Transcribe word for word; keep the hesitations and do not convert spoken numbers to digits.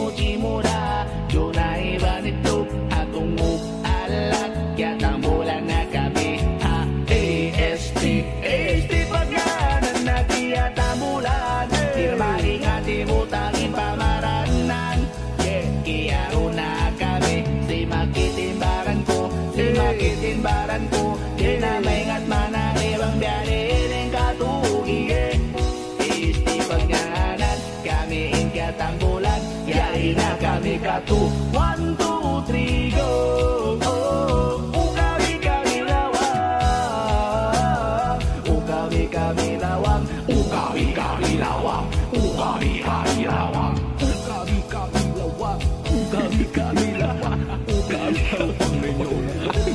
Chimura, Junay Banitlog, atong alat, kaya tambulan na kami, ha, A S T, A S T pagyanan na kaya tambulan, tirmaling ati mo tanging pamaranan, yeah, kaya una kami, si makitimbaran ko, si makitimbaran ko, di na maingat manaribang biyanin ang katugi, yeah, A S T pagyanan, kami in katambulan, yari na kami katu. One, two, three, go. Oh, ukawi kami lawang. Ukawi kami lawang. Ukawi kami lawang. Ukawi kami lawang. Ukawi kami lawang. Ukawi kami lawang. Ukawi kami lawang.